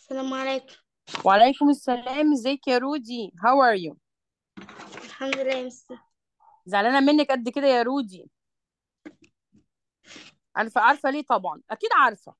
السلام عليكم. وعليكم السلام. ازيك يا رودي؟ هاو ار يو؟ الحمد لله يا مستر. زعلانه منك قد كده يا رودي. عارفه ليه؟ طبعا اكيد عارفه.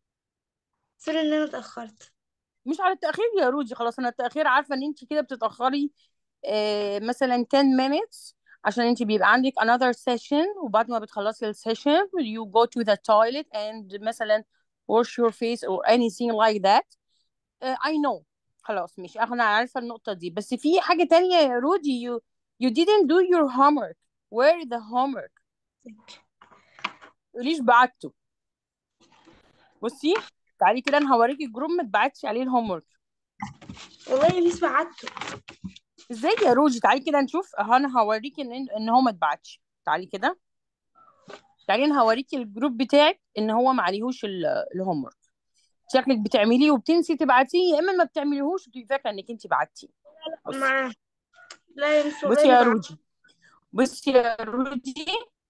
سوري ان انا اتأخرت. مش على التاخير يا رودي، خلاص انا التاخير عارفه ان انت كده بتتاخري. مثلا 10 minutes عشان انت بيبقى عندك another session، وبعد ما بتخلصي السيشن you go to the toilet and مثلا wash your face or anything like that. I know. خلاص مش انا عارفه النقطه دي، بس في حاجه تانية يا رودي. you didn't do your homework. where is the homework؟ تقوليش بعته. بصي، تعالي كده انا هوريكي الجروب ما اتبعتش عليه الهوم ورك. والله يا مس بعته. ازاي يا روجي؟ تعالي كده نشوف اهو، انا هوريكي ان هو ما اتبعتش. تعالي كده، تعالي انا هوريكي الجروب بتاعك ان هو ما عليهوش الهوم ورك. شكلك بتعمليه وبتنسي تبعتيه، يا اما ما بتعمليهوش وتبقي فاكره انك انت بعتيه. بصي، معاه. لا يا مس والله بصي ما يا بعته. روجي، بصي يا روجي.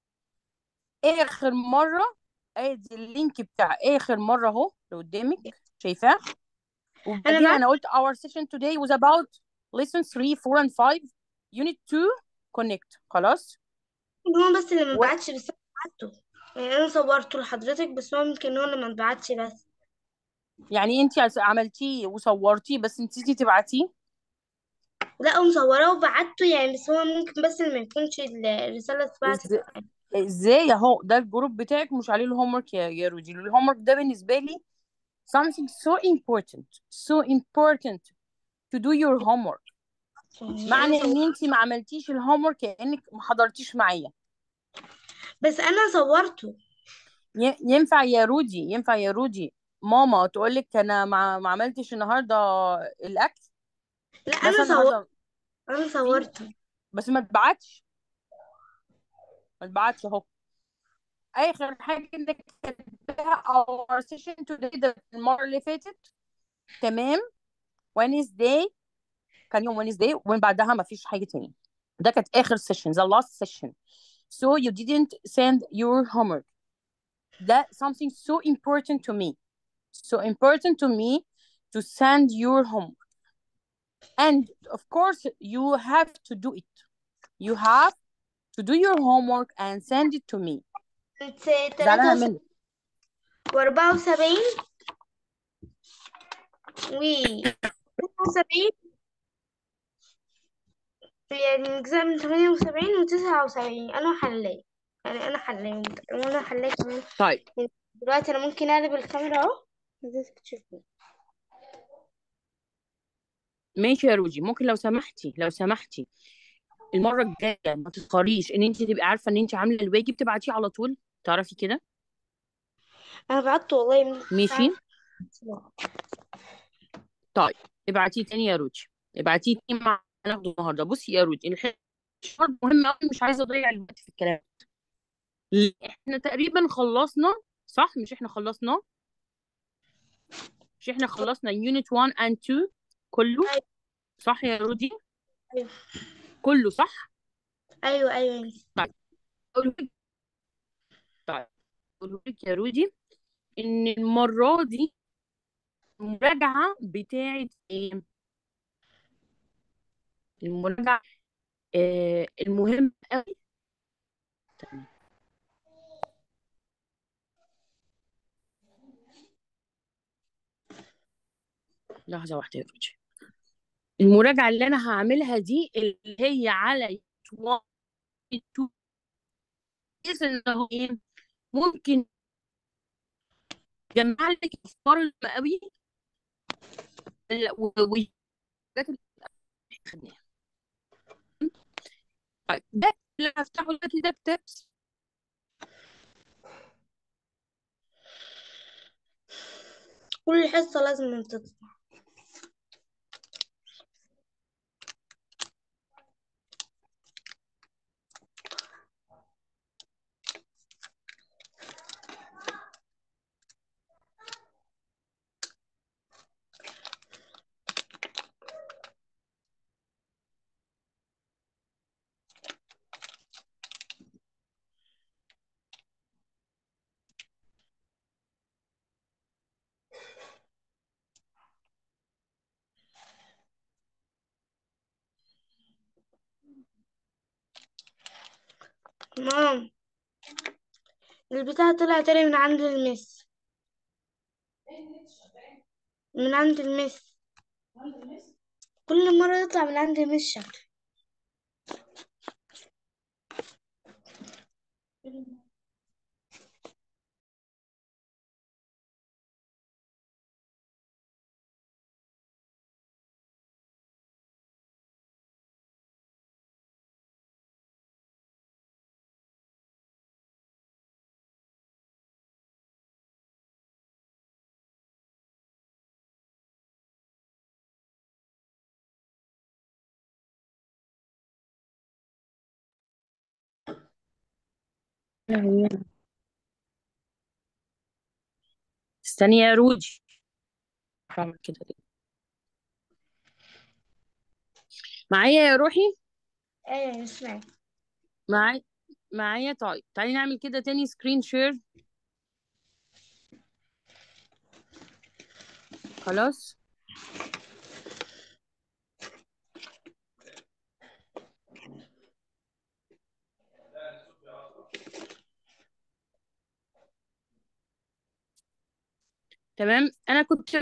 اخر مره، ادي اللينك بتاع اخر مره اهو اللي قدامك، شايفاه؟ انا وبعدين بعت. انا قلت our session today was about lesson 3 4 and 5 unit 2 connect. خلاص. هو بس اللي ما و... بعتش، بس انا بعته. يعني انا صورته لحضرتك، بس هو ممكن هو اللي ما بعتش بس. يعني انت عملتيه وصورتيه بس نسيتي تبعتيه؟ لا مصوراه وبعته يعني، بس هو ممكن بس اللي ما يكونش الرسالة اتبعتت. ازاي؟ ازاي اهو ده الجروب بتاعك مش عليه الهوم ورك يا رودي؟ الهوم ورك ده بالنسبه لي something so important, so important to do your homework. يعني انا معنى صور... ان انت ما عملتيش الهوم ورك كانك ما حضرتيش معايا. بس انا صورته. ينفع يا رودي؟ ينفع يا رودي ماما تقول لك انا ما عملتش النهارده الاكل؟ لا بس انا انا صور النهارده انا في، صورته. بس ما اتبعتش. ما اتبعتش اهو. اخر حاجه انك كتبتها our session today ده المره اللي فاتت، تمام؟ Wednesday، كان يوم Wednesday ومن بعدها ما فيش حاجه تاني. ده كانت اخر session، the last session. So you didn't send your homework. That something so important to me, so important to me to send your homework. And of course you have to do it. You have to do your homework and send it to me. كانت زعلانه 73 منك. و74 و 79. يعني أجزاء من 78 و79 أنا حلاه. يعني أنا حلاه وأنا حلاه كمان. طيب يعني دلوقتي أنا ممكن أقلب الكاميرا أهو لازم تشوفني. ماشي يا روجي، ممكن لو سمحتي، لو سمحتي المره الجايه ما تتخريش ان انت تبقي عارفه ان انت عامله الواجب تبعتيه على طول، تعرفي كده؟ أنا بعت والله من ماشي. ساعة. طيب ابعتيه تاني يا روجي، ابعتيه تاني مع ناخده النهارده. بصي يا روجي، الحوار مهم قوي، مش عايزه اضيع الوقت في الكلام. احنا تقريبا خلصنا، صح؟ مش احنا خلصنا؟ مش احنا خلصنا يونت 1 and 2 كله؟ أيوه صح يا رودي؟ أيوه كله صح؟ أيوه أيوه. طيب اقول لك، طيب اقول لك يا رودي ان المره دي المراجعه بتاعت ايه؟ المراجعه المهم قوي. لحظه واحده يا رودي. المراجعه اللي انا هعملها دي اللي هي على يوتيوب، بحيث ان هو ايه، ممكن يجمع لك افكار المقاوي والحاجات اللي خدناها. طيب ده اللي هفتحه دلوقتي ده كتاب. كل حصة لازم تطلع. مام، البتاع طلع تاني من عند المس. من عند المس. كل مرة يطلع من عند المس شكل. استني يا رودي. بعمل كده ليه؟ معايا يا روحي. ايوه مش معاك. معايا. معايا. طيب تعالي نعمل كده تاني سكرين شير. خلاص. تمام. انا كنت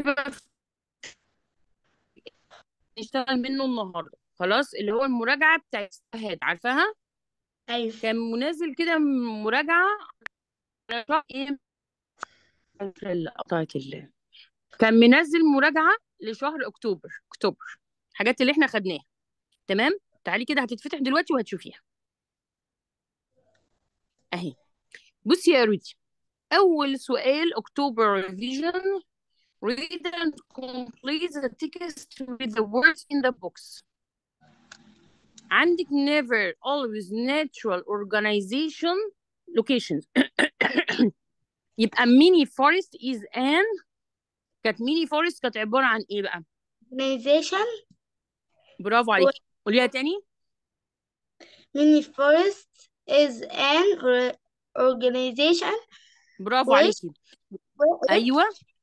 نشتغل منه النهارده خلاص، اللي هو المراجعه بتاعت الشهاده، عارفاها؟ ايوه. كان منزل كده مراجعه على شهر ايه، قطعت الله. كان منزل مراجعه لشهر اكتوبر، الحاجات اللي احنا خدناها. تمام. تعالي كده هتتفتح دلوقتي وهتشوفيها اهي. بصي يا رودي، اول سؤال اكتوبر ريفيجن. read and complete the text with the words in the box. عندك never, always, natural, organization, locations. يبقى mini forest is an. كانت ميني فورست كانت عبارة عن ايه بقى؟ organization. برافو عليكي، قوليها تاني. mini forest is an organization برافو which عليكي. which ايوه.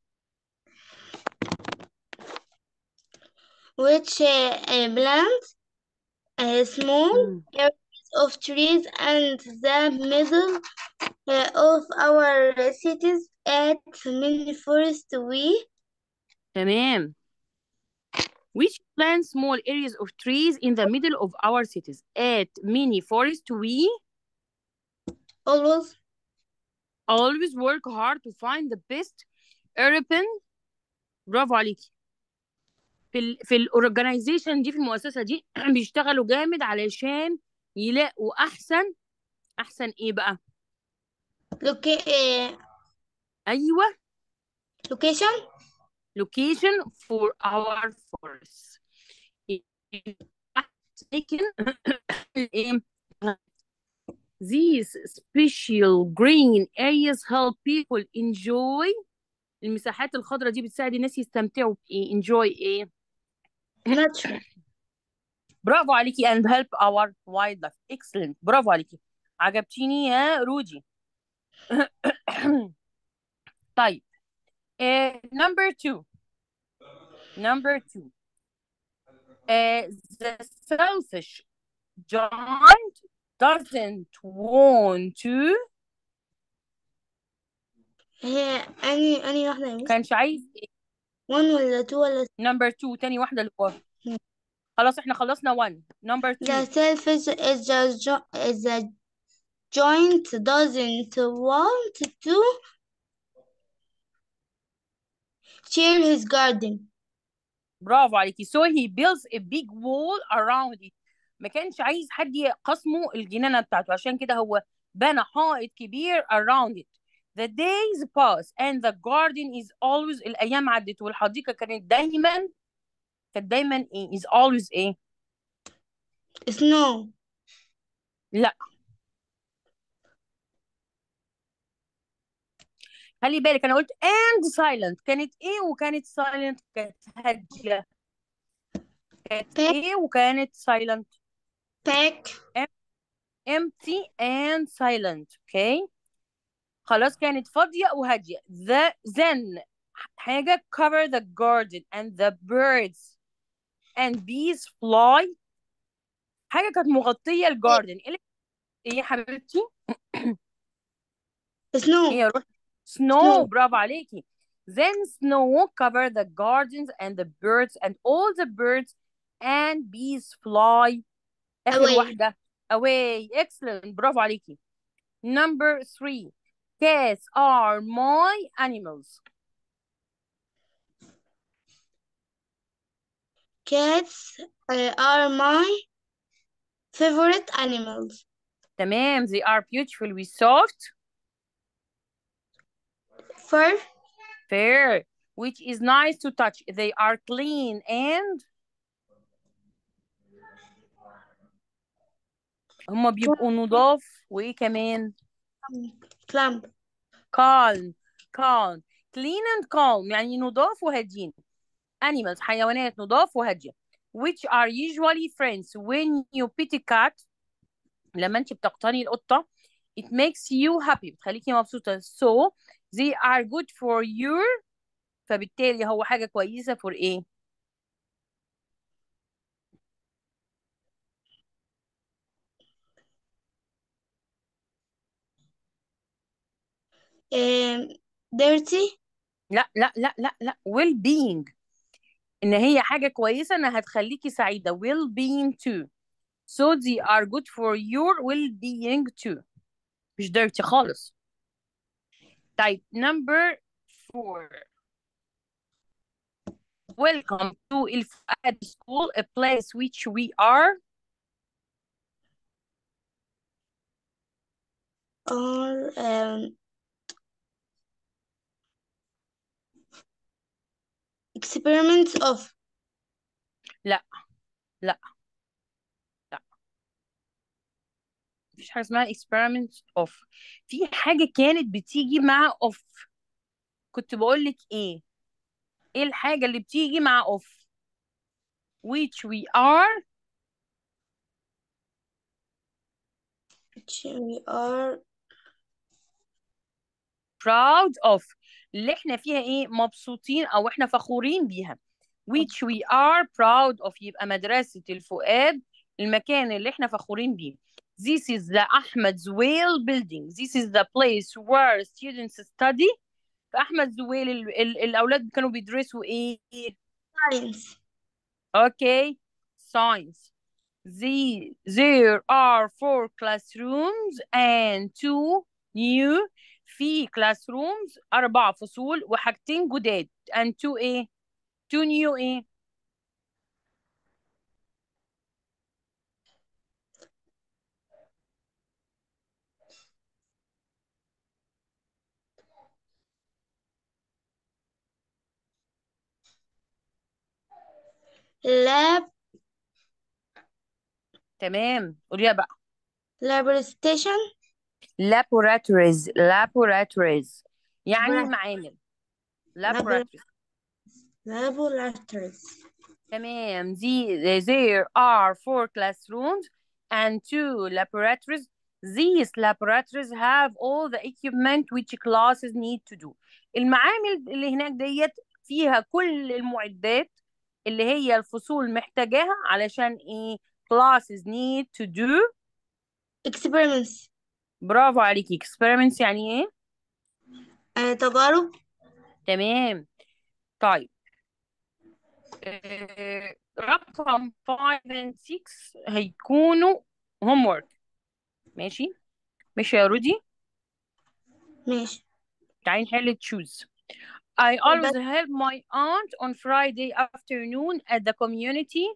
plants small مم. areas of trees and the middle of our cities at mini forest. We تمام. Which plant small areas of trees in the middle of our cities at mini forest we always always work hard to find the best urban. برافو عليكي. في الاورجنايزيشن دي، في المؤسسه دي بيشتغلوا جامد علشان يلاقوا احسن ايه بقى؟ look ايوه. location. location for our forests. taken ايه. these special green areas help people enjoy. المساحات الخضراء دي بتساعد الناس يستمتعوا بايه؟ enjoy ايه؟ Natural. برافو عليكي. and help our wildlife. excellent. برافو عليكي، عجبتيني يا رودي. طيب. number two. number two. The selfish giant doesn't want to. هي أني واحدة يا مس. كانش عايز إيه؟ 1 ولا 2 ولا number two تاني واحدة اللي هو. خلاص احنا خلصنا one. number the two. selfish is the joint doesn't want to share his garden. برافو عليكي. so he builds a big wall around it. ما كانش عايز حد يقسمه الجنينة بتاعته، عشان كده هو بنى حائط كبير around it. the days pass and the garden is always. الأيام عدت والحديقة كانت دايما ايه is always ايه. Snow. لا، خلي بالك انا قلت and silent. كانت ايه وكانت silent؟ كانت هادية. كانت pack ايه وكانت silent؟ pack empty and silent. okay. خلاص كانت فاضية وهادية. then حاجة cover the garden and the birds and bees fly. حاجة كانت مغطية الجاردن. ايه يا حبيبتي؟ snow. ايه يا روح؟ snow، snow برافو عليكي. Then snow cover the gardens and the birds and all the birds and bees fly. آخر away. واحدة away. Excellent، برافو عليكي. Number 3. Cats are my animals. Cats are my favorite animals. تمام. They are beautiful with soft Fur, fur which is nice to touch. They are clean and هما بيبقوا نضاف. وايه كمان؟ plump. calm. calm. clean and calm يعني نضاف وهادين. animals حيوانات نضاف وهادية. which are usually friends when you pet a cat. لما انت بتقتني القطة it makes you happy، بتخليكي مبسوطة. so they are good for you. فبالتالي هو حاجة كويسة for ايه؟ Um, dirty. لا لا لا لا لا well being. ان هي حاجة كويسة انها هتخليكي سعيدة. well being too. so they are good for your well being too. مش dirty خالص. طيب number 4. welcome to الفؤاد school, a place which we are Or experiments of. لا لا لا، مفيش حاجة اسمها experiment of. في حاجة كانت بتيجي مع of. كنت بقول لك ايه الحاجة اللي بتيجي مع of؟ which we are which we are proud of. اللي احنا فيها مبسوطين او احنا فخورين بيها. which we are proud of يبقى مدرسة الفؤاد المكان اللي احنا فخورين بيه. This is the أحمد زويل building. This is the place where students study. في أحمد زويل الأولاد كانوا بيدرسوا science. Okay. Science. There are 4 classrooms and 2 new. في classrooms 4 فصول وحاجتين جداد and 2 2 new lab. تمام قوليها بقى. lab station. laboratories يعني Labora- معامل. labor- laboratories. laboratories. تمام. there are 4 classrooms and 2 laboratories. These laboratories have all the equipment which classes need to do. المعامل اللي هناك ديت فيها كل المعدات اللي هي الفصول محتاجاها علشان classes need to do. experiments. برافو عليكي. experiments يعني تجارب. تمام. طيب رقم 5 and 6 هيكونوا homework. ماشي ماشي يا رودي. ماشي. تعالي نحل choose. I always بس help my aunt on Friday afternoon at the community.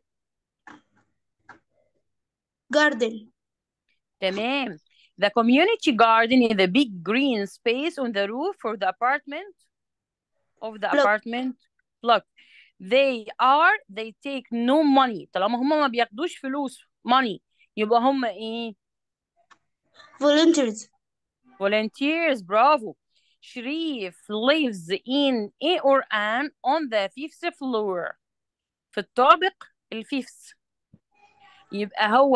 garden. تمام. The community garden is a big green space on the roof for the apartment of the block. apartment block. They take no money. طالما هم ما بياخدوش فلوس money يبقى هم volunteers. volunteers. برافو. شريف lives in A or an on the 5th floor. في الطابق الفيفث. يبقى هو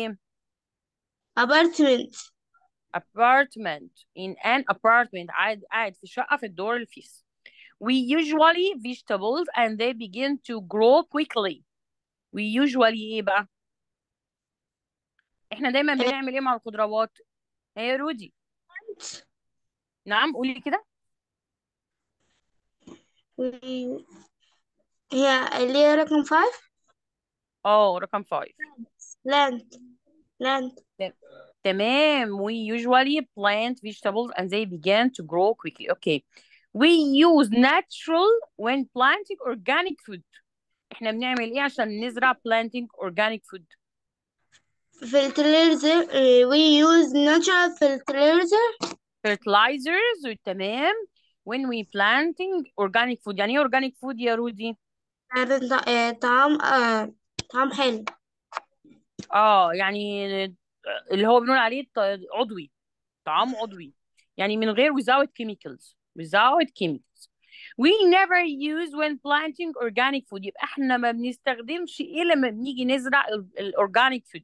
apartment. apartment in an apartment. قاعد في شقة في الدور الفيفث. We usually vegetables and they begin to grow quickly. We usually بقى احنا دايما بنعمل ايه مع الخضروات؟ هي رودي. نعم قولي كده. هي اللي هي رقم 5. اه رقم 5. لاند. لاند. تمام. We usually plant vegetables and they begin to grow quickly. Okay. We use natural when planting organic food. احنا بنعمل ايه عشان نزرع planting organic food؟ fertilizer. We use natural fertilizer. fertilizers. تمام. when we planting organic food. يعني ايه organic food يا رودي؟ طعام طعام حلو. يعني اللي هو بنقول عليه عضوي، طعام عضوي، يعني من غير without chemicals. without chemicals. We never use when planting organic food. يبقى احنا ما بنستخدمش ايه لما بنيجي نزرع الاورجانيك فود؟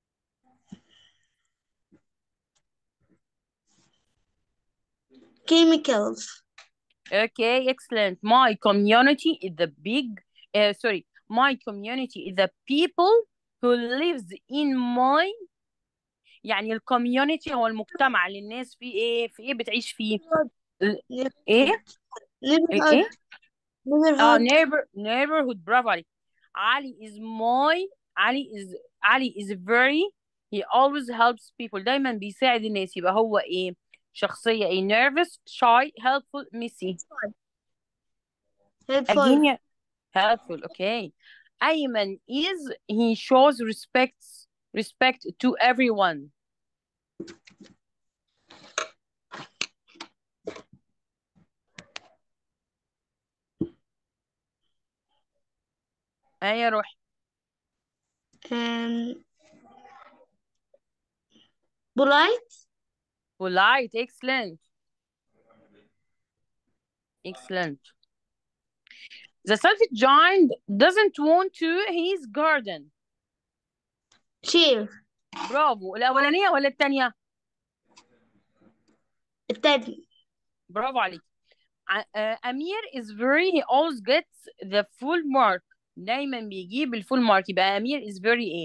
chemicals. Okay, excellent. My community is the big sorry, my community is the people who lives in my. يعني الكوميونتي هو المجتمع اللي الناس فيه ايه، في ايه بتعيش فيه. ايه neighborhood. الايه neighborhood. neighborhood. برافو عليك. علي is my. علي is very. he always helps people. دايما بيساعد الناس. يبقى هو ايه؟ شخصية ايه؟ nervous, shy, helpful, messy. helpful. again helpful. Okay. أيمن is he shows respect to everyone. يا روحي. um, polite. polite. excellent. excellent. The selfish giant doesn't want to his garden. cheer. برافو. الأولانية ولا التانية؟ التاني. برافو عليك. أمير is very. he always gets the full mark. دايما بيجيب الفول مارك. يبقى أمير is very ايه؟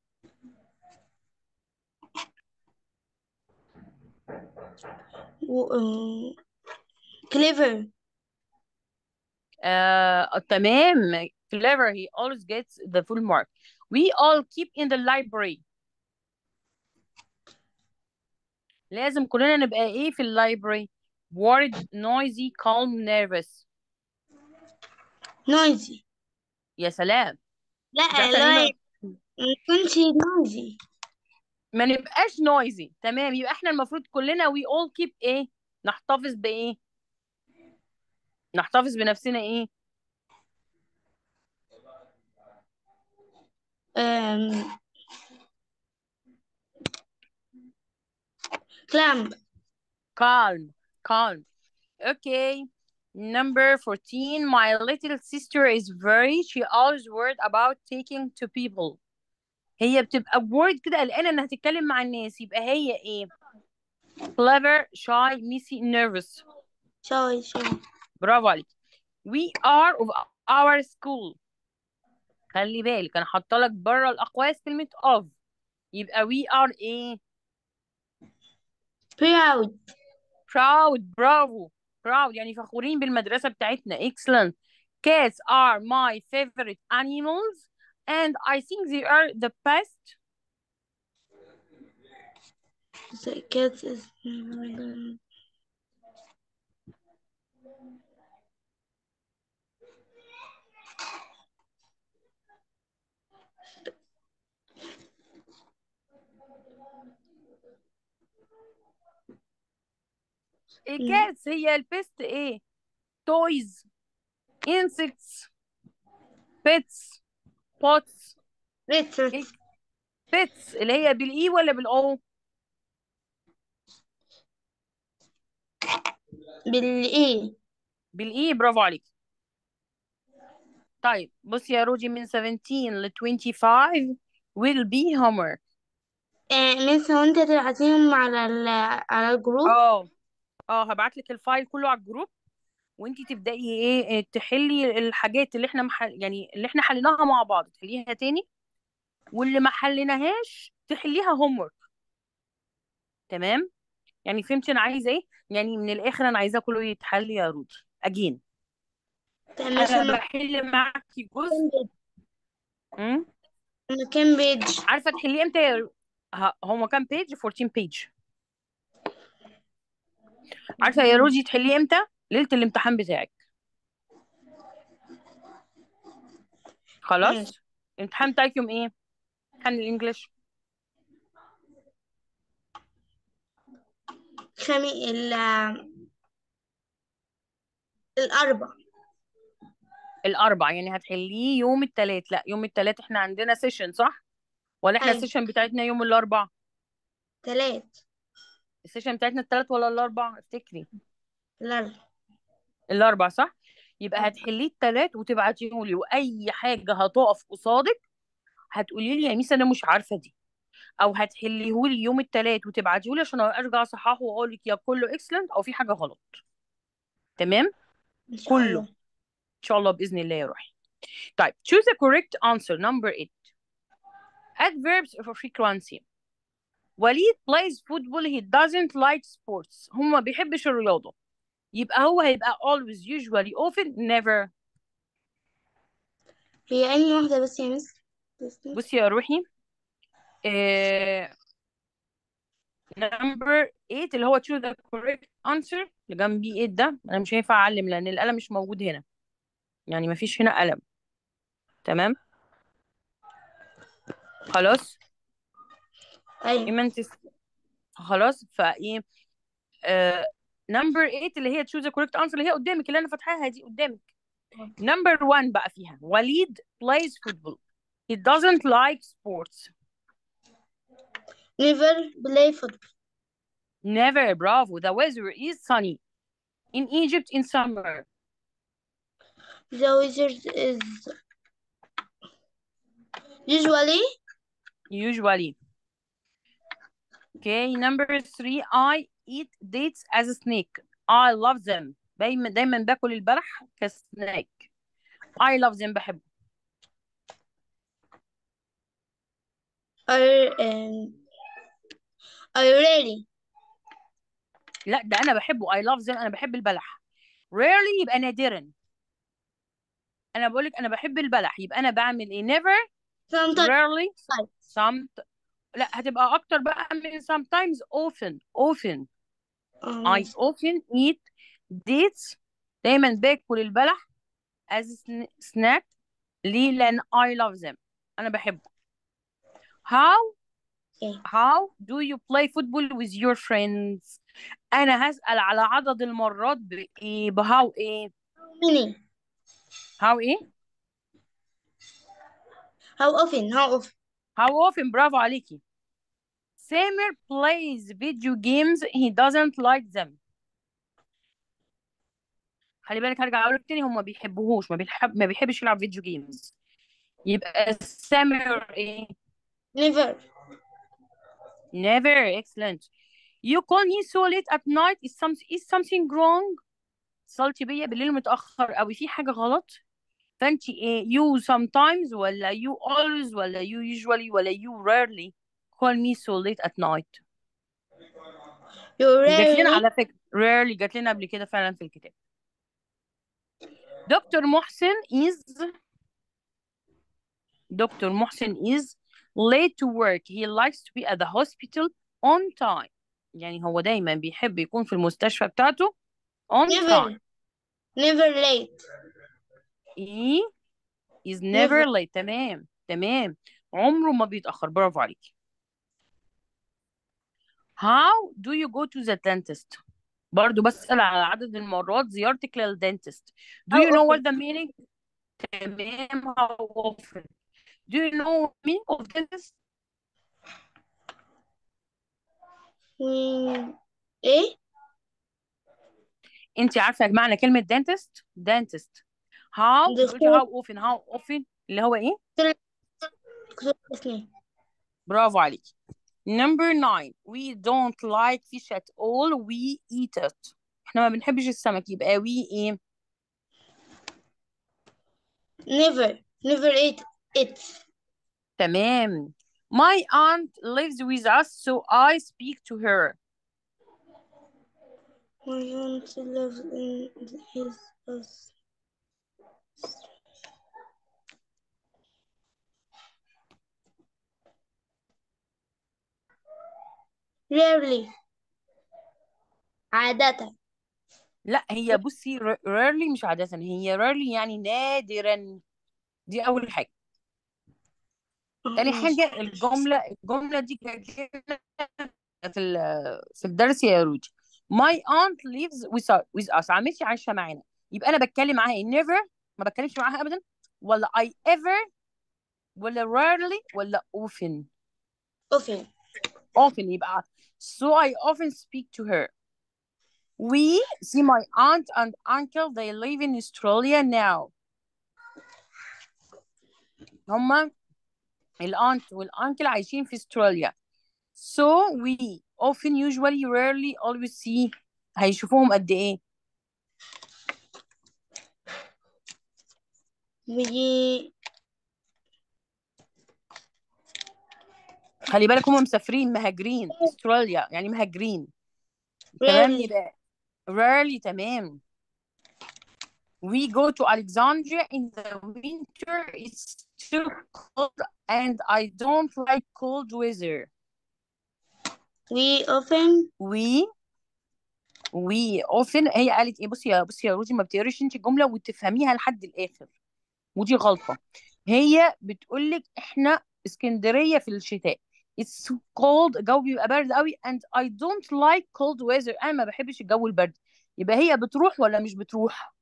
clever. تمام. clever. he always gets the full mark. we all keep in the library. لازم كلنا نبقى ايه في اللايبرري؟ worried, noisy, calm, nervous. noisy. يا سلام. مش لا احسن ايه لا، ما يكونش noisy. ما نبقاش noisy. تمام. يبقى احنا المفروض كلنا we all keep ايه؟ نحتفظ بايه؟ نحتفظ بنفسنا ايه؟ um, clamp. calm. calm. Okay. Number 14. My little sister is very. she always worried about taking to people. هي بتبقى worried كده، قلقانة انها تتكلم مع الناس. يبقى هي ايه؟ clever, shy, messy, nervous. shy. برافو عليك. we are of our school. خلي بالك انا حاطه لك بره الاقواس كلمه of. يبقى we are ايه؟ proud. proud. برافو. proud يعني فخورين بالمدرسه بتاعتنا. excellent. cats are my favorite animals and I think they are the best. the cat is cats هي البست ايه؟ toys, insects, pets, pots. retret. إيه؟ pets اللي هي بالاي ولا بالاو؟ بالايه. بالاي. برافو عليك. طيب بص يا روجي، من 17 ل 25 will be homework. ميس، هو انت تبعتيهم على على الجروب؟ هبعت لك الفايل كله على الجروب، وانتي تبدأي ايه تحلي الحاجات اللي احنا يعني اللي احنا حليناها مع بعض تحليها تاني، واللي ما حليناهاش تحليها هوم ورك. تمام. يعني فهمتي انا عايزه ايه؟ يعني من الاخر انا عايزاه كله يتحل يا رودي اجين. تمام ماشي. انا هما بحل معاكي جزء. كام بيج؟ امم هما كام بيج؟ عارفه تحليه امتى هو كام بيج؟ 14 بيج. عارفه يا رودي تحليه امتى؟ ليله الامتحان بتاعك. ماشي. خلاص. الامتحان بتاعك يوم ايه؟ امتحان الانجليش. خمي الأربع. الاربع، يعني هتحليه يوم الثلاث. لا يوم الثلاث احنا عندنا سيشن، صح؟ ولا احنا أيوة. السيشن بتاعتنا يوم الاربع؟ تلات. السيشن بتاعتنا الثلاث ولا الاربع؟ افتكري. الأربع. الاربع صح. يبقى هتحليه الثلاث وتبعتيه لي، واي حاجه هتقف قصادك هتقولي لي يا ميس انا مش عارفه دي، او هتحليه لي يوم الثلاث وتبعتيه لي عشان ارجع اصححه واقول لك يا كله اكسلنت او في حاجه غلط. تمام. إن شاء كله الله. ان شاء الله باذن الله يا روحي. طيب choose the correct answer number 8. Adverbs of frequency. وليد plays football, he doesn't like sports. هو ما بيحبش الرياضة. يبقى هو هيبقى always, usually, often, never. هي أنهي واحدة بس يا مس؟ بصي يا روحي. آه... number 8 اللي هو choose the correct answer اللي جنبيه 8 ده. انا مش هينفع اعلم لان القلم مش موجود هنا، يعني ما فيش هنا قلم. تمام. خلاص. أيوة. اما انت خلاص فايه. number 8 اللي هي choose the correct answer اللي هي قدامك، اللي انا فاتحاها دي قدامك. number 1 بقى فيها وليد plays football, he doesn't like sports. never play football. Never. Bravo. The weather is sunny in Egypt in summer. The wizard is usually. Usually. Okay. Number 3. I eat dates as a snake. I love them. دايما باكل البلح كسناك. I love them. بحبه. are are really. لا ده انا بحبه. I love them. انا بحب البلح. Rarely يبقى نادرا. انا بقولك انا بحب البلح، يبقى انا بعمل ايه؟ never. sometimes. Rarely. some لا هتبقى اكتر بقى من sometimes. often. I ماشي. often eat dates. دايما باكل البلح as snack. ليه؟ لأن I love them. أنا بحبه. How okay. how do you play football with your friends؟ أنا هسأل على عدد المرات بإيه؟ بهاو إيه؟ many. how إيه؟ how often. how often. برافو عليكي. Samer plays video games, he doesn't like them. خلي بالك هرجع أقول لك تاني، هو ما بيحبوهوش، ما بيحبش يلعب فيديو جيمز. يبقى سامر إيه؟ never. never. Excellent. You call me so late at night. Is something wrong؟ اتصلتي بيا بالليل متأخر أوي، في حاجة غلط؟ فأنت إيه؟ you sometimes ولا you always ولا you usually ولا you rarely call me so late at night؟ you جات لنا rarely. على فكرة rarely، جات لنا قبل كده فعلا في الكتاب. دكتور محسن is دكتور محسن is late to work. He likes to be at the hospital on time. يعني هو دايما بيحب يكون في المستشفى بتاعته on time. never late. He is never. never late. تمام تمام. عمره ما بيتأخر. برافو عليكي. How do you go to the dentist؟ برضو بسأل على عدد المرات زيارتك للدنتست. Do how you know often. what the meaning؟ تمام. How often. Do you know meaning of dentist؟ ايه. انت عارفة معنى كلمة dentist؟ dentist. How انت قلتي دكتور. how often. how often اللي هو ايه؟ دكتور أسنان. برافو عليكي. Number 9. We don't like fish at all. We eat it. احنا ما بنحبش السمك، يبقى we ايه؟ never eat it. تمام. My aunt lives with us, so I speak to her. My aunt lives in his house. Rarely. عادة. لا هي بصي rarely مش عادة، هي rarely يعني نادرا. دي أول حاجة. تاني ماشي. حاجة الجملة دي كانت في الدرس يا رودي. My aunt lives with us. عمتي عايشة معانا. يبقى أنا بتكلم معاها never، ما بتكلمش معاها أبدا، ولا I ever، ولا rarely، ولا often. Often. Often يبقى so I often speak to her. We see my aunt and uncle, they live in Australia now. هما الأنت والأنكل عايشين في استراليا. So we often, usually, rarely, always see. هيشوفوهم قد إيه؟ We خلي بالك هم مسافرين مهاجرين استراليا يعني مهاجرين. تمام rarely. يبقى rarely. تمام. We go to Alexandria in the winter. It's too cold and I don't like cold weather. We often. we often هي قالت ايه؟ بصي يا روزي، ما بتقريش انت الجمله وتفهميها لحد الاخر، ودي غلطه. هي بتقول لك احنا اسكندريه في الشتاء. It's so cold. الجو بيبقى برد قوي and I don't like cold weather. انا ما بحبش الجو البرد. يبقى هي بتروح ولا مش بتروح؟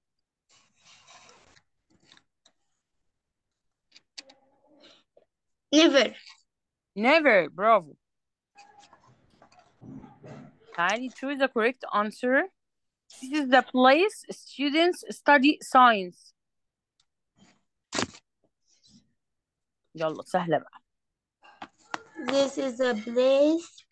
Never. never. برافو. تعالي choose the correct answer. This is the place students study science. يلا سهلة بقى. This is a place.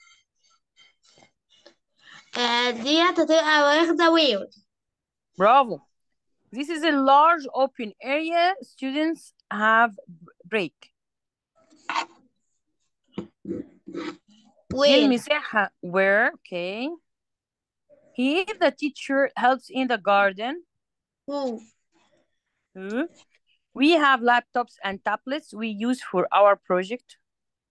ديت هتبقى واخدة where. برافو. This is a large open area. Students have break. دي Where. المساحة where. Okay. He, the teacher, helps in the garden. Who. We have laptops and tablets we use for our project.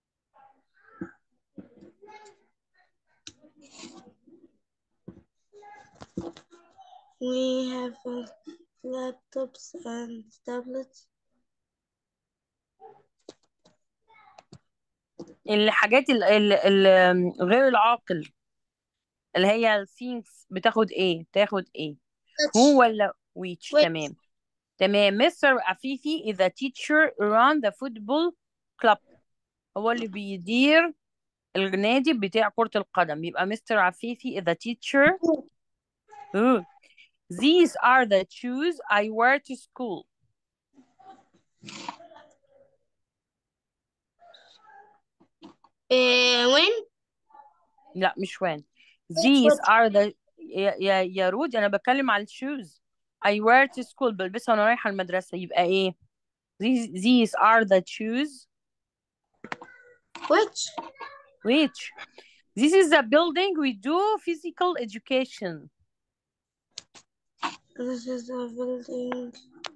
We have laptops and tablets. الحاجات غير العاقل اللي هي things بتاخد ايه؟ تاخد ايه؟ هو ولا which؟ Which. تمام. تمام. مستر عفيفي is the teacher run the football club. هو اللي بيدير النادي بتاع كرة القدم. يبقى مستر عفيفي is the teacher. These are the shoes I wear to school. When. لا مش when. These are the يا رود أنا بتكلم على الشوز. I wear to school بلبسها وأنا رايحة المدرسة. يبقى إيه؟ These are the shoes. Which? This is the building we do physical education. This is a building.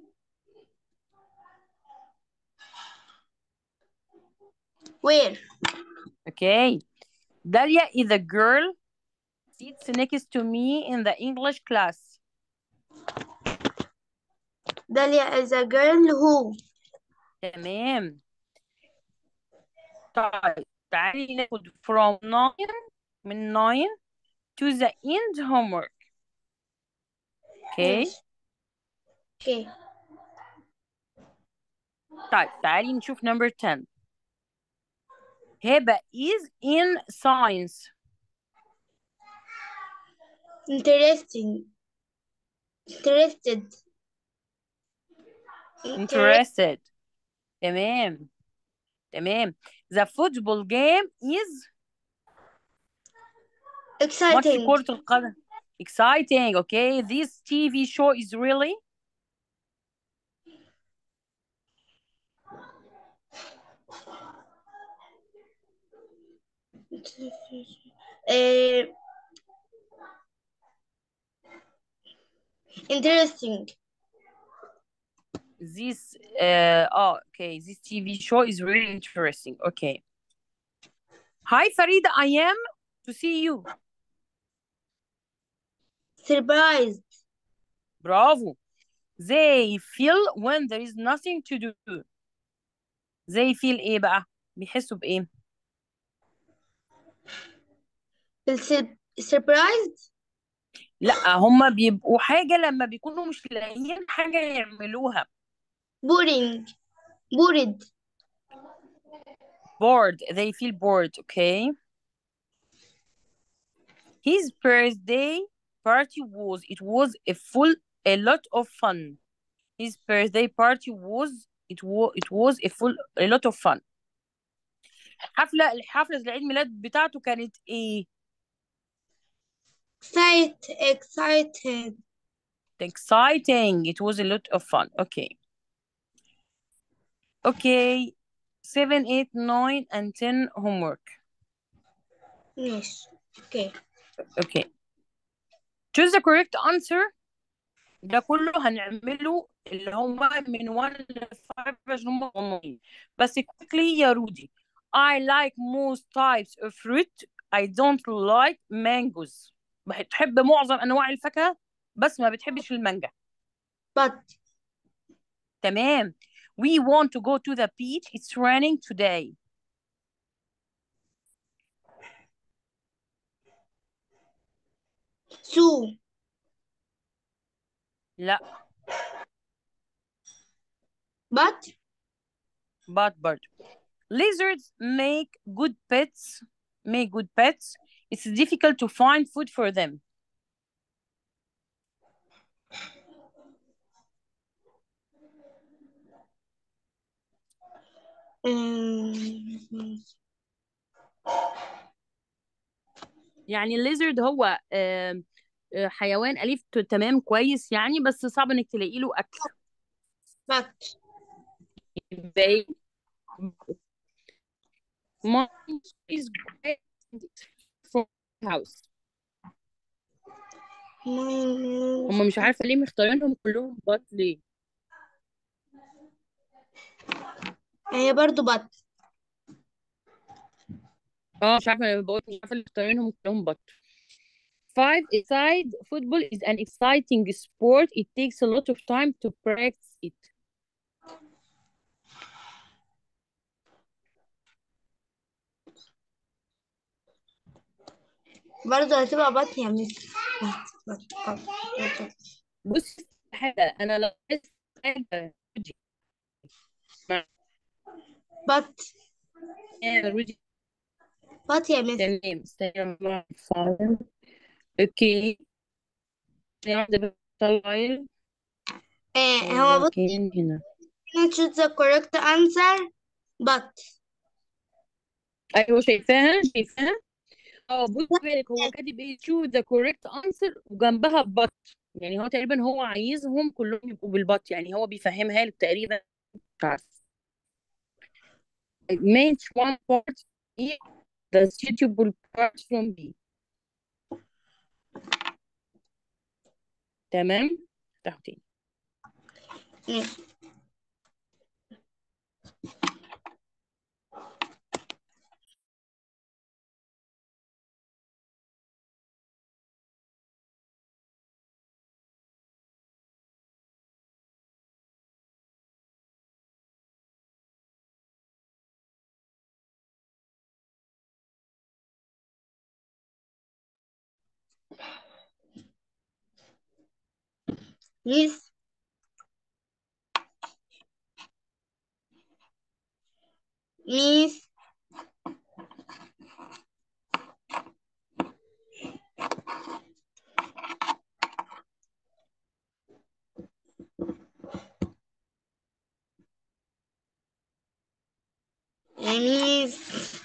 Where? Okay. Dalia is a girl sits next to me in the English class. Dalia is a girl who. تمام. طيب تعالي ناخد from 9 من 9 to the end homework. Okay. Okay. طيب تعالي نشوف number 10. هبة is in science. Interesting. Interested. تمام. تمام. The football game is ماتش Exciting. كرة القدم. Exciting. Okay. This TV show is really Uh, interesting. This okay, this TV show is really interesting. Okay. Hi Farida, I am to see you. Surprised. Bravo. They feel when there is nothing to do. They feel ايه بقى؟ بيحسوا بايه؟ Surprised. لا، هما بيبقوا حاجة لما بيكونوا مش لاقيين حاجة يعملوها. Boring. Bored. Bored. They feel bored. Okay. His birthday party was a lot of fun. His birthday party was a lot of fun. الحفلة العيد ميلاد بتاعته كانت ايه؟ Excited. Exciting. It was a lot of fun. Okay. Okay. 7, 8, 9 and 10 homework. Yes. Okay. Okay. Choose the correct answer. ده كله هنعمله اللي هما من 1 ل 5 عشان هما صغننين. بس quickly يا رودي. I like most types of fruit. I don't like mangoes. بتحب معظم أنواع الفاكهة بس ما بتحبش المانجا. But. تمام. We want to go to the beach. It's raining today. So. لا. But. But lizards make good pets. Make good pets. It's difficult to find food for them. Um, يعني الليزرد هو حيوان أليف تمام كويس يعني، بس صعب انك تلاقي له اكل. but. They mom is great for house. هم مش عارفة ليه مختارينهم كلهم بط ليه. هي برضو but. اه مش عارفة، أنا بقول مش عارفة ليه مختارينهم كلهم بط. 5 aside football is an exciting sport. It takes a lot of time to practice it. برضو هتبقى but يا مس. but. بص حاجة أنا لاحظت حاجة مع but. رودي. but يا مس. تمام استنى مع فاهم. اوكي واحدة بتطلع هو بص. مكان هنا. choose the correct answer but. ايوه شايفاها. اه بص بالك هو كاتب ايه choose the correct answer وجنبها بط. يعني هو تقريبا هو عايزهم كلهم يبقوا بالبط، يعني هو بيفهمها لك تقريبا. مش عارفة. match one part is the suitable part from B. تمام. افتحوا تاني. ماشي. Miss. Miss. Miss.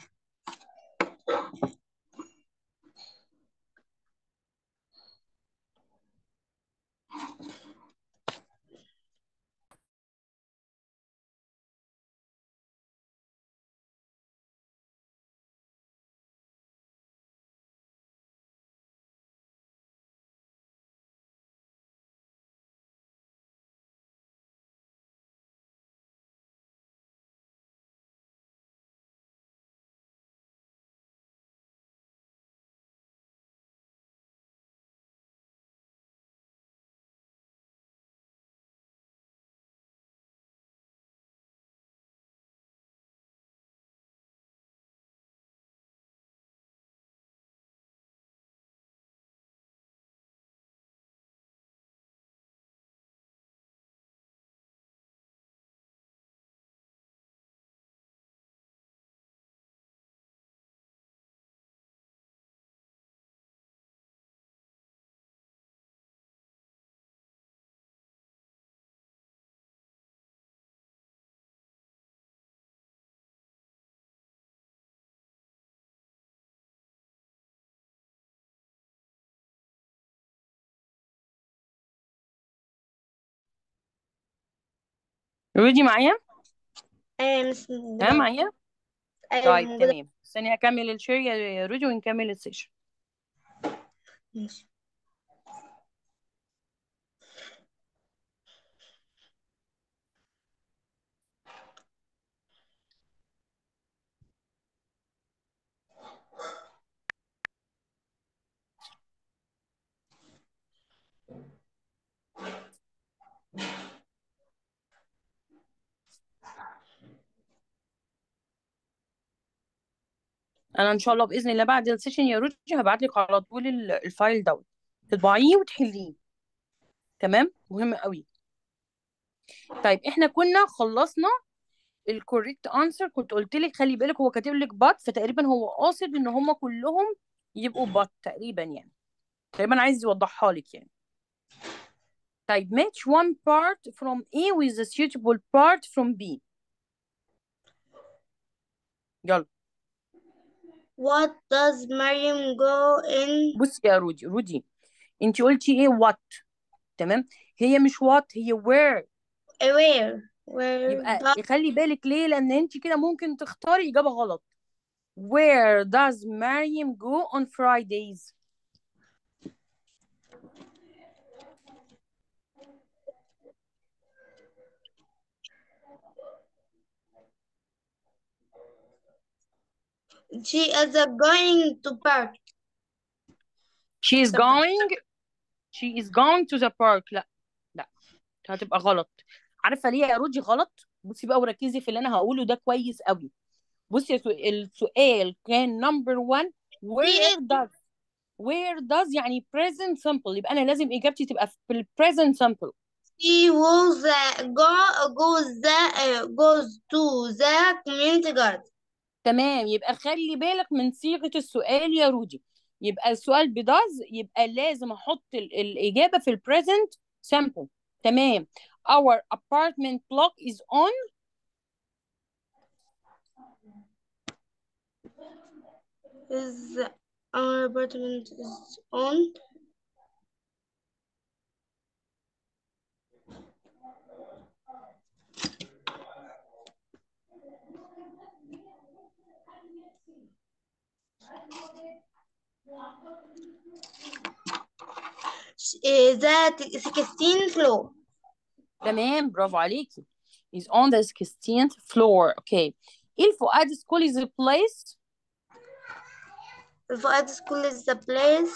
رودي معايا؟ أيوة مس ها موجودة. معايا؟ أيوة طيب موجودة. تمام، ثانية هكمل الشير يا رودي ونكمل السيشن. ماشي. انا ان شاء الله باذن الله بعد السيشن يا رودي هبعت لك على طول الفايل دوت تطبعيه وتحليه. تمام، مهم قوي. طيب احنا كنا خلصنا الكوريكت انسر، كنت قلت لك خلي بالك هو كاتب لك بات، فتقريبا هو قاصد ان هم كلهم يبقوا بات تقريبا يعني، تقريبا عايز يوضحها لك يعني. طيب match one part from A with a suitable part from B. يلا. What does Mariam go in بصي يا رودي انت قلتي ايه وات؟ تمام، هي مش وات، هي where. where يبقى does خلي بالك ليه، لان انت كده ممكن تختاري اجابه غلط. Where does Mariam go on Fridays? she is going to park She is the park. going she is going to the park. لا لا، هتبقى غلط. عارفه ليه يا رودي غلط؟ بصي بقى وركزي في اللي انا هقوله ده كويس قوي. بصي السؤال كان نمبر 1 she is where does. where does يعني present simple، يبقى انا لازم اجابتي تبقى في ال present simple. she was goes to the community garden. تمام، يبقى خلي بالك من صيغة السؤال يا رودي. يبقى السؤال بداز، يبقى لازم احط الإجابة في البريزنت simple. تمام. our apartment clock is on. Is our apartment is on. The 16th floor. تمام، برافو عليكي. is on the 16th floor. okay. ايه الفؤاد school is a place. The Fuad School is the place.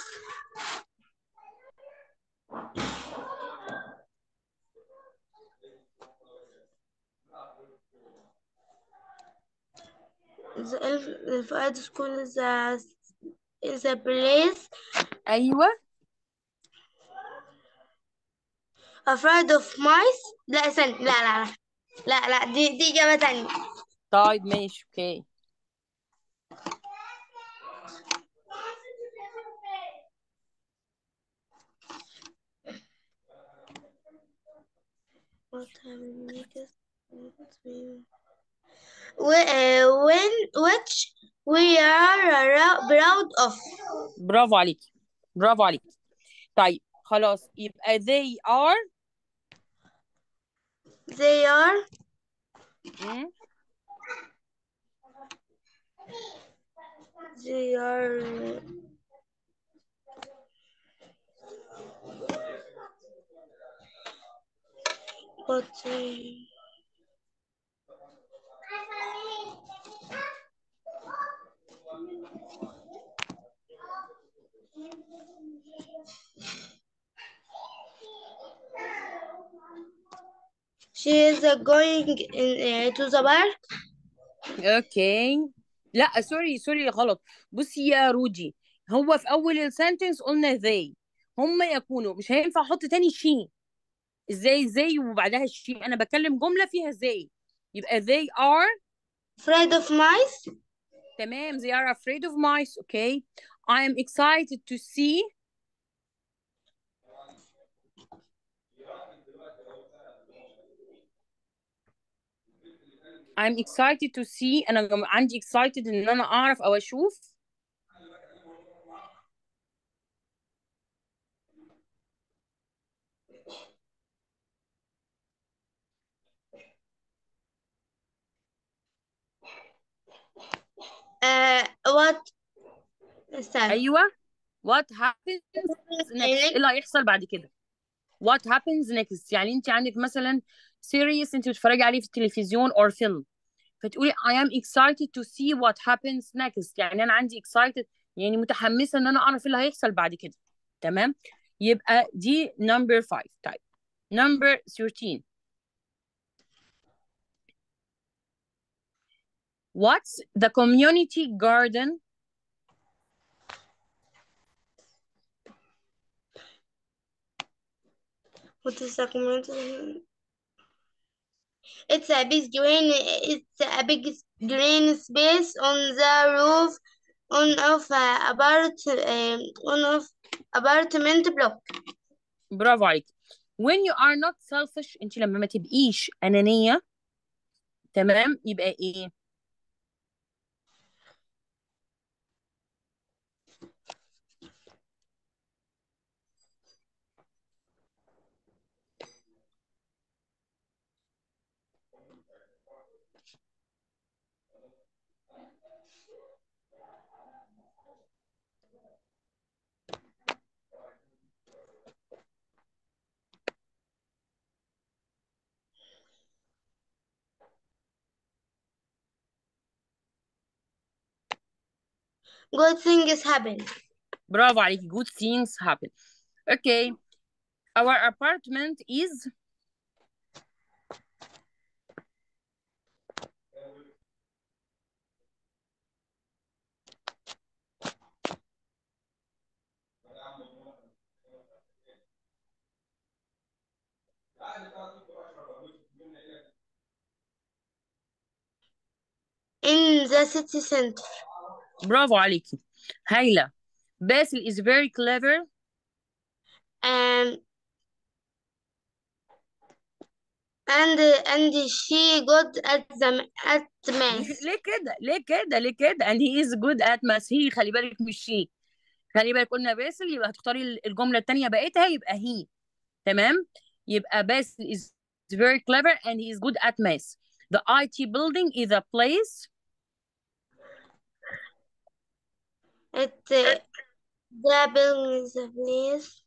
The Fuad School is a place. ايوه. Afraid of mice. لا استنى، لا دي إجابة تانية. طيب ماشي اوكي. What makes when which we are proud of. برافو عليكي، برافو عليكي. طيب خلاص يبقى they are. They are مم. they are but she is going to the park. اوكي. لا سوري غلط. بصي يا رودي، هو في اول السنتنس قلنا they، هم يكونوا، مش هينفع احط تاني شي. ازاي زي وبعدها الشي؟ انا بكلم جملة فيها زي، يبقى they are. Afraid of mice. تمام، they are afraid of mice. okay. I am excited to see. I'm excited to see، انا عندي excited ان انا اعرف او اشوف. استنى. ايوه. what happens next، ايه اللي هيحصل بعد كده؟ what happens next يعني انت عندك مثلا series انت بتتفرجي عليه في التلفزيون or فيلم، فتقولي I am excited to see what happens next، يعني انا عندي excited يعني متحمسه ان انا اعرف ايه اللي هيحصل بعد كده. تمام. يبقى دي number 5. طيب number 13. what's the community garden? What is the community? It's a big green space on the roof on of apartment block. برافو عليك. when you are not selfish، انت لما ما تبقيش انانيه، تمام، يبقى ايه؟ Good things happen. برافو عليكي. good things happen. okay. our apartment is In the city center. برافو عليكي. هايله. باسل is very clever. Um, and she good at math. ليه كده ليه كده ليه كده and he is good at math. he خلي بالك مش she. خلي بالك قلنا باسل يبقى هتختاري الجمله الثانيه بقيتها يبقى he. تمام. يبقى باسل is very clever and he is good at math. the IT building is a place. The building is a place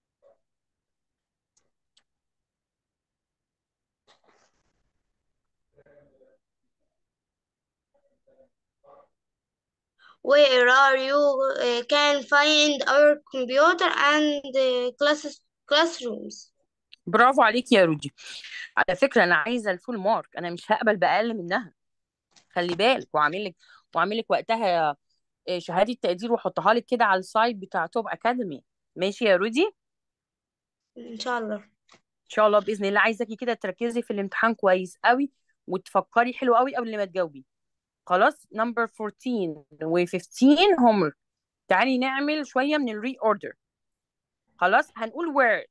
where are you can find our computer and classrooms. برافو عليكي يا رودي. على فكره انا عايزه الفول مارك، انا مش هقبل باقل منها. خلي بالك. وعامل لك وقتها شهاده تقدير واحطها لك كده على السايت بتاع توب اكاديمي. ماشي يا رودي؟ إن شاء الله. ان شاء الله باذن الله. عايزاكي كده تركزي في الامتحان كويس قوي وتفكري حلو قوي قبل ما تجاوبي. خلاص. نمبر 14 و15 هومر. تعالي نعمل شويه من الري اوردر. خلاص. هنقول where.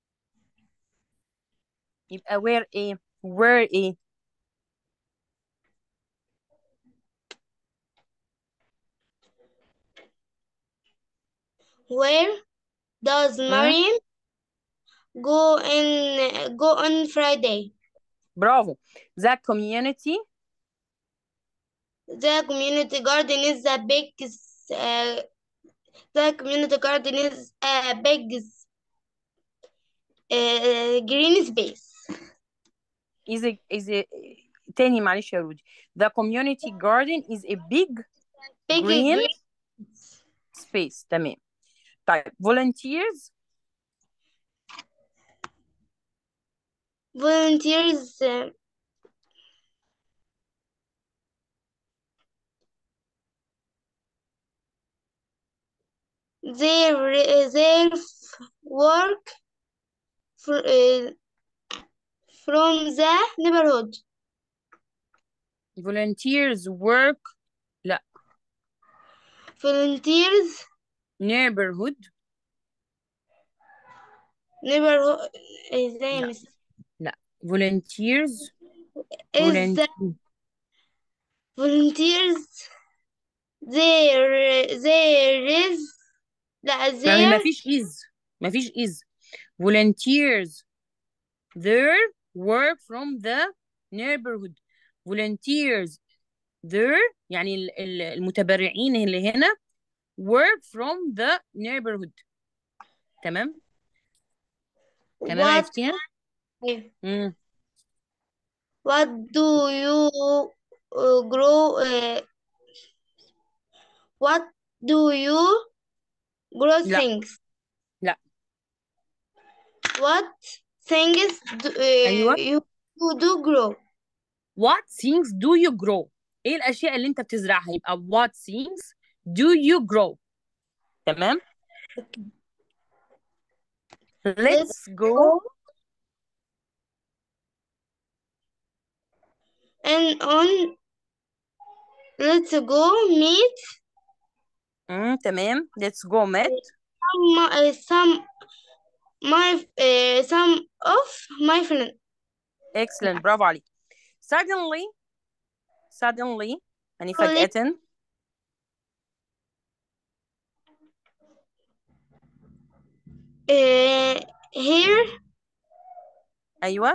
يبقى where ايه؟ where ايه؟ Where does مم؟ Mariam go on Friday? برافو. the community. The community garden is a big uh, the community garden is a big green space. is a تاني معلش يا رودي. the community garden is a big Big green green space. تمام. طيب volunteers. volunteers their work from the neighborhood. volunteers work. لا. Volunteers neighborhood. neighborhood ازاي لا مس لا. volunteers. is the volunteer. volunteers there is لا ما there فيش is volunteers their work from the neighborhood. volunteers their يعني المتبرعين اللي هنا work from the neighborhood. تمام كمان What عرفتيها؟ مم. what do you grow what do you grow لا things? لا What things do, أيوه you do grow? what things do you grow؟ إيه الأشياء اللي أنت بتزرعها؟ يبقى what things do you grow؟ تمام Let's let's go. go and on let's go meet تمام let's go meet. some of my friends. excellent برافو عليك. suddenly يعني Only فجأة. here أيوه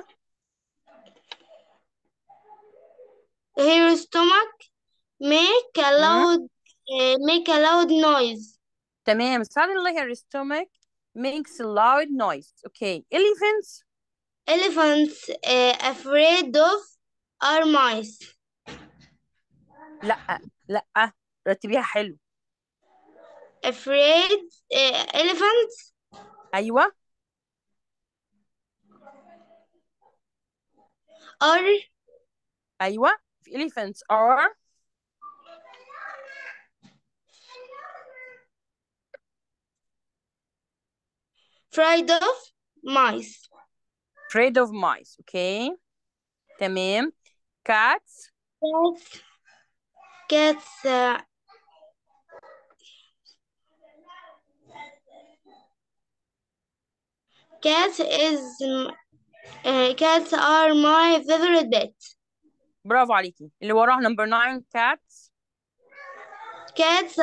her stomach مم. make a loud noise. تمام suddenly her stomach makes a loud noise. okay elephants. Elephants afraid of are mice. لا لا رتبيها حلو. Afraid elephants أيوه are أيوه elephants are afraid of mice. afraid of mice. okay تمام cats. Cats cats cats is cats are my favorite pet. برافو عليكي. اللي وراها number 9 cats. Cats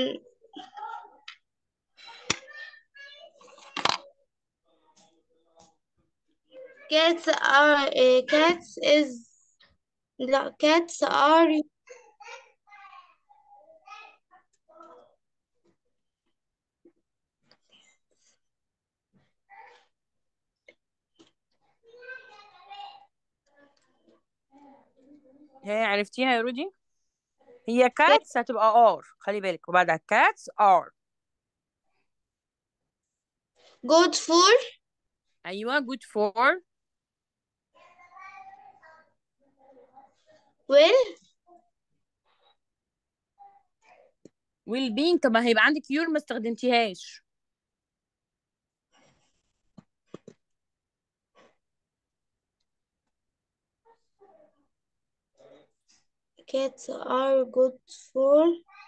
cats is لا cats are هي عرفتيها يا رودي؟ هي cats هتبقى are خلي بالك وبعدها cats are. good for أيوه good for well well being. طب ما هيبقى عندك your ما استخدمتيهاش. cats are good for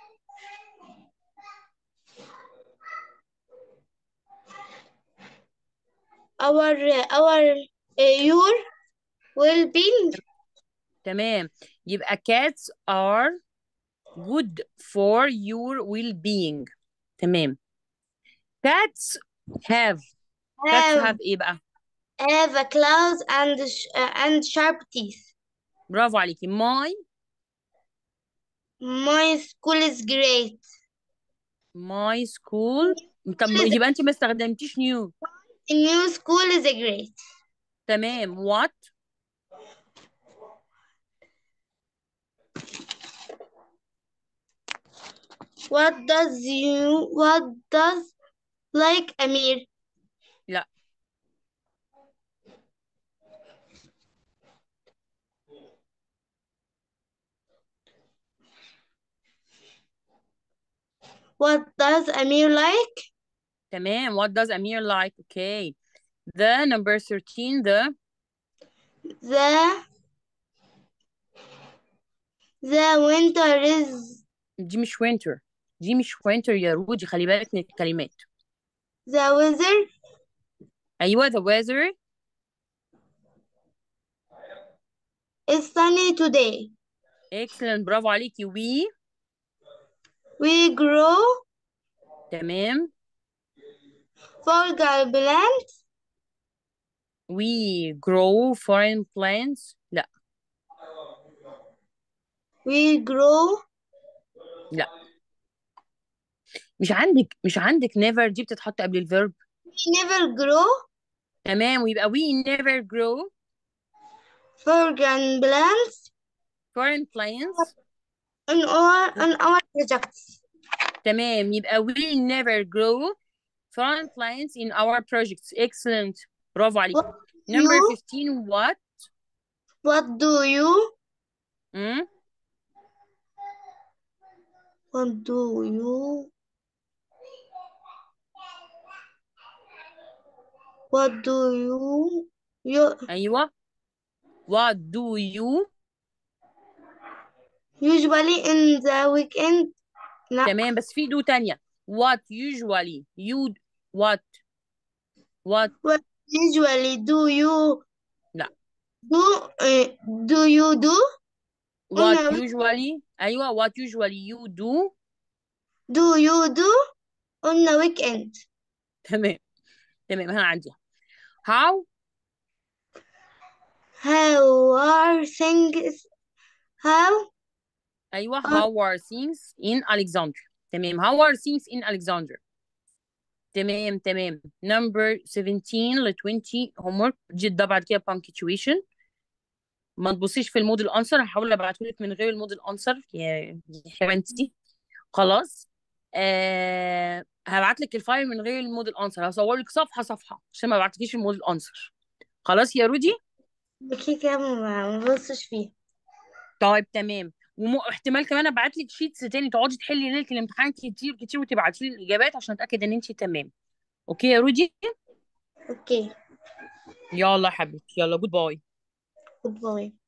your well-being. تمام يبقى cats are good for your well-being. تمام cats have. cats have have ايه بقى؟ have a claws and sharp teeth. برافو عليكي. My school is great. my school. طب يبقى انت ما استخدمتيش new. The new school is great. تمام what. What does like Amir? لا What does Amir like? تمام what does Amir like. okay the number 13 the The winter is دي مش winter. دي مش winter يا رودي خلي بالك من الكلمات. the weather ايوه the weather. is sunny today. excellent برافو عليكي. We grow تمام frugal plants. we grow foreign plants. لا We grow لا مش عندك never دي بتتحط قبل الفيرب. We never grow تمام، ويبقى we never grow foreign plants foreign plants. on our projects. تمام، يبقى we never grow foreign plants in our projects. Excellent. برافو عليكي. What Number you 15 what؟ what do you مم؟ what do you أيوه. What do you؟ usually in the weekend؟ لا. تمام، بس في دو تانية. What usually you what what What usually لا. do do you do on What a week usually أيوه what usually you do. do you do on a weekend؟ تمام تمام، أنا عندي how. How are things how أيوه are how are things in Alexandria. تمام how are things in Alexandria. تمام تمام. Number 17 ل 20 homework جيت ده بعد كده punctuation. ما تبصيش في الموديل انسر، هحاول ابعته لك من غير الموديل انسر يا حبيبتي. خلاص. هبعت لك الفايل من غير الموديل انسر، هصور لك صفحه صفحه عشان ما ابعتلكيش الموديل انسر. خلاص يا رودي. كده ما ببصش فيه. طيب تمام. واحتمال كمان ابعت لك شيتس تاني تقعدي تحلي ليله الامتحان كتير كتير وتبعتي لي الاجابات عشان اتاكد ان انت تمام. اوكي يا رودي. اوكي. يلا يا حبيبتي، يلا جود باي. جود باي.